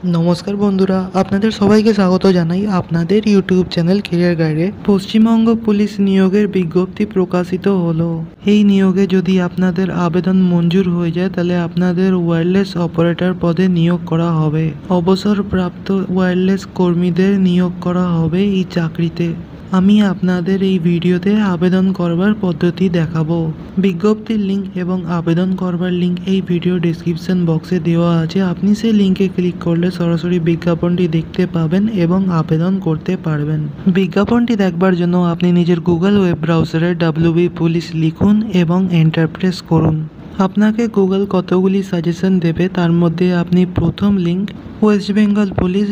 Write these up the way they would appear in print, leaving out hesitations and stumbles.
নমস্কার বন্ধুরা, আপনাদের সবাইকে স্বাগত জানাই আপনাদের ইউটিউব চ্যানেল কেরিয়ার গাইডে। পশ্চিমবঙ্গ পুলিশ নিয়োগের বিজ্ঞপ্তি প্রকাশিত হলো। এই নিয়োগে যদি আপনাদের আবেদন মঞ্জুর হয়ে যায় তাহলে আপনাদের ওয়্যারলেস অপারেটর পদে নিয়োগ করা হবে। অবসরপ্রাপ্ত ওয়্যারলেস কর্মীদের নিয়োগ করা হবে এই চাকরিতে। আমি আপনাদের এই ভিডিওতে আবেদন করবার পদ্ধতি দেখাবো। বিজ্ঞপ্তির লিঙ্ক এবং আবেদন করবার লিঙ্ক এই ভিডিও ডেসক্রিপশন বক্সে দেওয়া আছে। আপনি সেই লিঙ্কে ক্লিক করলে সরাসরি বিজ্ঞাপনটি দেখতে পাবেন এবং আবেদন করতে পারবেন। বিজ্ঞাপনটি দেখবার জন্য আপনি নিজের গুগল ওয়েব ব্রাউজারে WB পুলিশ লিখুন এবং এন্টার প্রেস করুন। আপনাকে গুগল কতগুলি সাজেশন দেবে, তার মধ্যে আপনি প্রথম link West Bengal police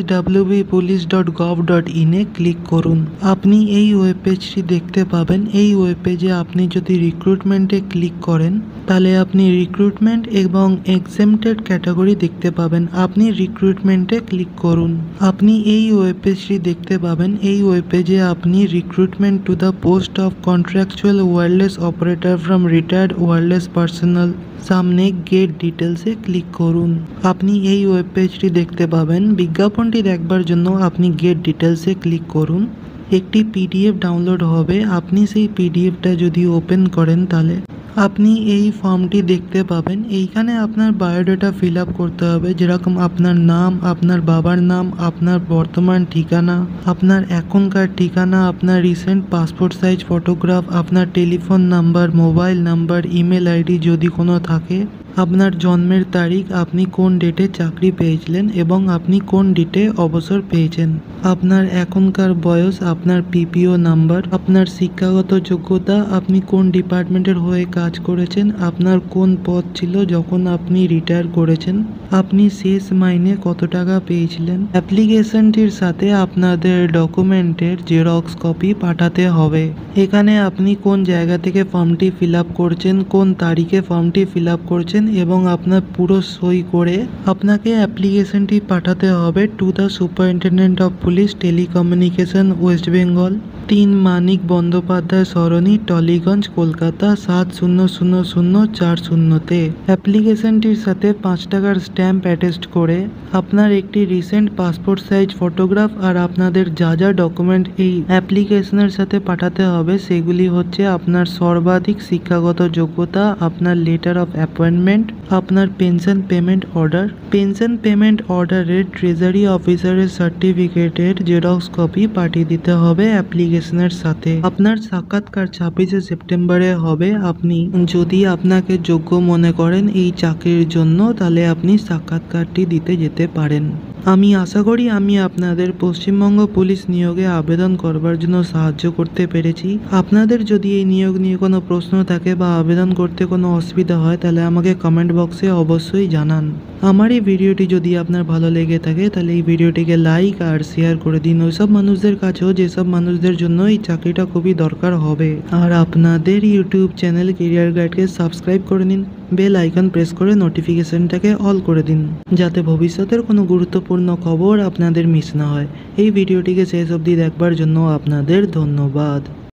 wbpolice.gov.in এ ক্লিক করুন। আপনি এই ওয়েব পেজটি দেখতে পাবেন। এই ওয়েব পেজে আপনি যদি রিক্রুটমেন্টে ক্লিক করেন তাহলে আপনি রিক্রুটমেন্ট এবং এক্সেমটেড ক্যাটাগরি দেখতে পাবেন। আপনি রিক্রুটমেন্টে ক্লিক করুন। আপনি এই ওয়েব পেজটি দেখতে পাবেন। এই ওয়েব পেজে আপনি recruitment to the post of contractual wireless operator from retired wireless personal সামনে গেট ডিটেলসে ক্লিক করুন। আপনি এই ওয়েব পেজটি দেখতে পাবেন। বিজ্ঞাপনটি দেখবার জন্য আপনি গেট ডিটেলসে ক্লিক করুন। একটি PDF ডাউনলোড হবে। আপনি সেই PDFটা যদি ওপেন করেন তাহলে আপনি এই ফর্মটি দেখতে পাবেন। এইখানে আপনার বায়োডাটা ফিল আপ করতে হবে, যেরকম আপনার নাম, আপনার বাবার নাম, আপনার বর্তমান ঠিকানা, আপনার এখনকার ঠিকানা, আপনার রিসেন্ট পাসপোর্ট সাইজ ফটোগ্রাফ, আপনার telephone number, mobile number, email ID যদি কোনো থাকে, আপনার জন্মের তারিখ, আপনি কোন ডেটে চাকরি পেয়েছিলেন এবং আপনি কোন ডেটে অবসর পেয়েছেন, আপনার এখনকার বয়স, আপনার PPO নাম্বার, আপনার শিক্ষাগত যোগ্যতা, আপনি কোন ডিপার্টমেন্টের হয়ে কাজ করেছেন, আপনার কোন পদ ছিল যখন আপনি রিটায়ার করেছেন, আপনি শেষ মাইনে কত টাকা পেয়েছিলেন। অ্যাপ্লিকেশনটির সাথে আপনাদের ডকুমেন্টের জেরক্স কপি পাঠাতে হবে। এখানে আপনি কোন জায়গা থেকে ফর্মটি ফিল আপ করছেন, কোন তারিখে ফর্মটি ফিল আপ করছেন এবং আপনার পুরো সই করে আপনাকে অ্যাপ্লিকেশনটি পাঠাতে হবে to the superintendent of police, telecommunication, West Bengal, 3 Manik Bandyopadhyay Sarani, Tollygunge, Kolkata 700040-তে। অ্যাপ্লিকেশনটির সাথে 5 টাকার স্ট্যাম্প অ্যাটাচড করে আপনার একটি রিসেন্ট পাসপোর্ট সাইজ ফটোগ্রাফ আর আপনাদের যা যা ডকুমেন্ট এই অ্যাপ্লিকেশনের সাথে পাঠাতে হবে সেগুলি হচ্ছে আপনার সর্বাধিক শিক্ষাগত যোগ্যতা, আপনার লেটার অফ অ্যাপয়েন্টমেন্ট, আপনার পেনশন পেমেন্ট অর্ডারের ট্রেজারি অফিসারের সার্টিফিকেটের জেরক্স কপি পাঠিয়ে দিতে হবে অ্যাপ্লিকেশনের সাথে। আপনার সাক্ষাৎকার 26শে সেপ্টেম্বরে হবে। আপনি যদি আপনাকে যোগ্য মনে করেন এই চাকরির জন্য তাহলে আপনি সাক্ষাৎকারটি দিতে যেতে পারেন। আমি আশা করি আমি আপনাদের পশ্চিমবঙ্গ পুলিশ নিয়োগে আবেদন করবার জন্য সাহায্য করতে পেরেছি। আপনাদের যদি এই নিয়োগ নিয়ে কোনো প্রশ্ন থাকে বা আবেদন করতে কোনো অসুবিধা হয় তাহলে আমাকে কমেন্ট বক্সে অবশ্যই জানান। আমার এই ভিডিওটি যদি আপনার ভালো লেগে থাকে তাহলে এই ভিডিওটিকে লাইক আর শেয়ার করে দিন ওইসব মানুষদের কাছেও যেসব মানুষদের জন্য এই চাকরিটা খুবই দরকার হবে। আর আপনাদের ইউটিউব চ্যানেল কেরিয়ার গাইডকে সাবস্ক্রাইব করে নিন, বেল আইকন প্রেস করে নোটিফিকেশনটাকে অল করে দিন, যাতে ভবিষ্যতের কোনো গুরুত্বপূর্ণ খবর আপনাদের মিস না হয়। এই ভিডিওটিকে শেষ অবধি দেখবার জন্য আপনাদের ধন্যবাদ।